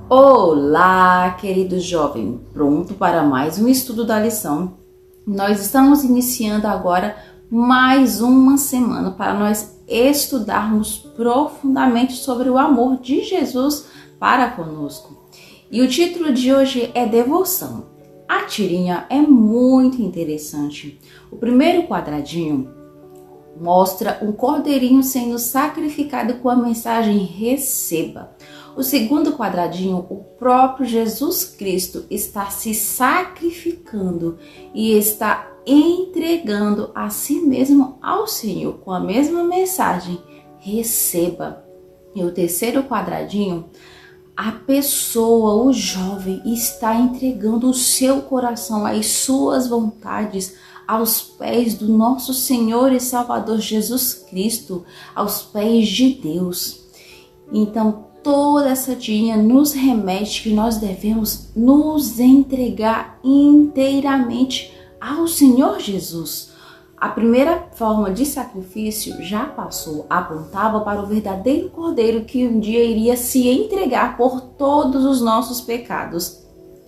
Olá, querido jovem, pronto para mais um estudo da lição? Nós estamos iniciando agora mais uma semana para nós estudarmos profundamente sobre o amor de Jesus para conosco. E o título de hoje é Devoção. A tirinha é muito interessante. O primeiro quadradinho mostra um cordeirinho sendo sacrificado com a mensagem receba. O segundo quadradinho, o próprio Jesus Cristo está se sacrificando e está entregando a si mesmo ao Senhor com a mesma mensagem, receba. E o terceiro quadradinho, a pessoa, o jovem, está entregando o seu coração, as suas vontades aos pés do nosso Senhor e Salvador Jesus Cristo, aos pés de Deus. Então, toda essa tirinha nos remete que nós devemos nos entregar inteiramente ao Senhor Jesus. A primeira forma de sacrifício já passou, apontava para o verdadeiro Cordeiro que um dia iria se entregar por todos os nossos pecados.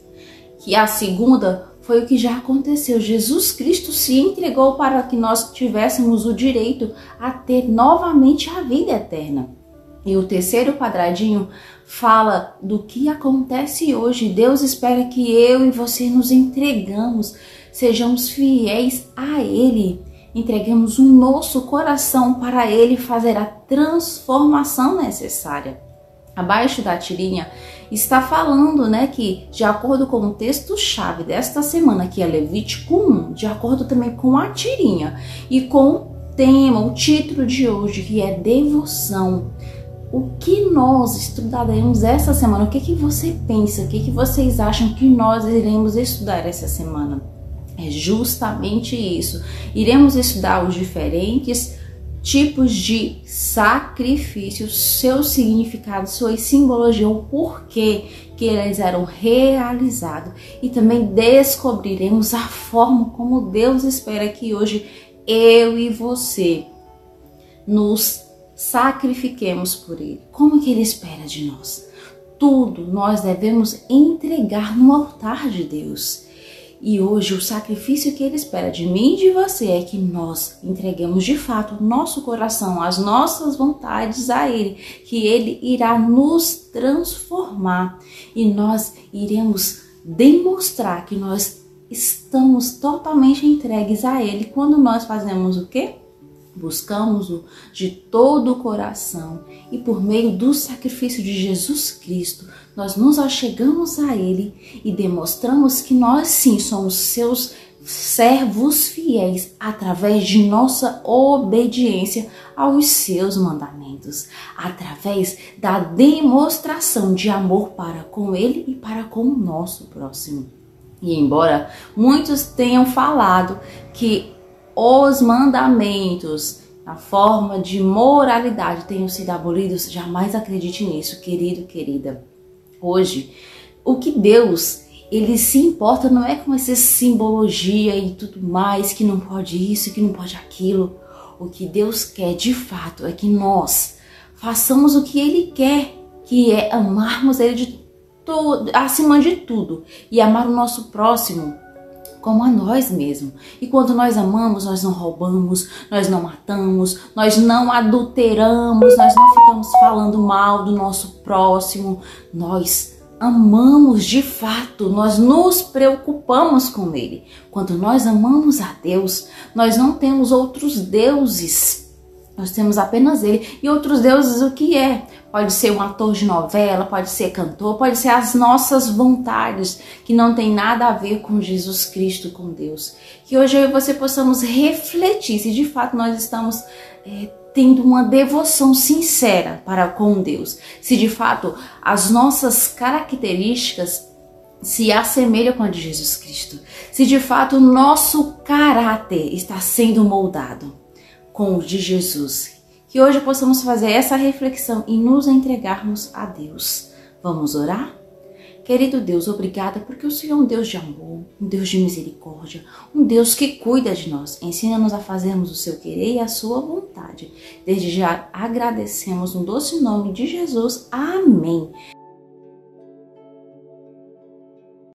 E a segunda foi o que já aconteceu. Jesus Cristo se entregou para que nós tivéssemos o direito a ter novamente a vida eterna. E o terceiro quadradinho fala do que acontece hoje. Deus espera que eu e você nos entregamos, sejamos fiéis a Ele, entreguemos o nosso coração para Ele fazer a transformação necessária. Abaixo da tirinha está falando, que de acordo com o texto-chave desta semana, que é Levítico 1, de acordo também com a tirinha e com o tema, o título de hoje, que é devoção. O que nós estudaremos essa semana? O que você pensa? O que vocês acham que nós iremos estudar essa semana? É justamente isso. Iremos estudar os diferentes tipos de sacrifícios, seu significado, sua simbologia, o porquê que eles eram realizados. E também descobriremos a forma como Deus espera que hoje eu e você nos sacrifiquemos por Ele. Como que Ele espera de nós? Tudo nós devemos entregar no altar de Deus. E hoje o sacrifício que Ele espera de mim e de você é que nós entreguemos de fato o nosso coração, as nossas vontades a Ele, que Ele irá nos transformar e nós iremos demonstrar que nós estamos totalmente entregues a Ele quando nós fazemos o quê? Buscamos-o de todo o coração e por meio do sacrifício de Jesus Cristo, nós nos achegamos a Ele e demonstramos que nós sim somos seus servos fiéis através de nossa obediência aos seus mandamentos, através da demonstração de amor para com Ele e para com o nosso próximo. E embora muitos tenham falado que os mandamentos, a forma de moralidade tenham sido abolidos, jamais acredite nisso, querido, querida. Hoje, o que Deus, Ele se importa não é com essa simbologia e tudo mais, que não pode isso, que não pode aquilo. O que Deus quer de fato é que nós façamos o que Ele quer, que é amarmos Ele acima de tudo e amar o nosso próximo como a nós mesmos. E quando nós amamos, nós não roubamos, nós não matamos, nós não adulteramos, nós não ficamos falando mal do nosso próximo. Nós amamos de fato, nós nos preocupamos com Ele. Quando nós amamos a Deus, nós não temos outros deuses. Nós temos apenas Ele. E outros deuses o que é? Pode ser um ator de novela, pode ser cantor, pode ser as nossas vontades, que não tem nada a ver com Jesus Cristo, com Deus. Que hoje eu e você possamos refletir se de fato nós estamos tendo uma devoção sincera para com Deus. Se de fato as nossas características se assemelham com a de Jesus Cristo. Se de fato o nosso caráter está sendo moldado com o de Jesus. Que hoje possamos fazer essa reflexão e nos entregarmos a Deus. Vamos orar? Querido Deus, obrigada porque o Senhor é um Deus de amor, um Deus de misericórdia, um Deus que cuida de nós. Ensina-nos a fazermos o seu querer e a sua vontade. Desde já agradecemos no doce nome de Jesus. Amém.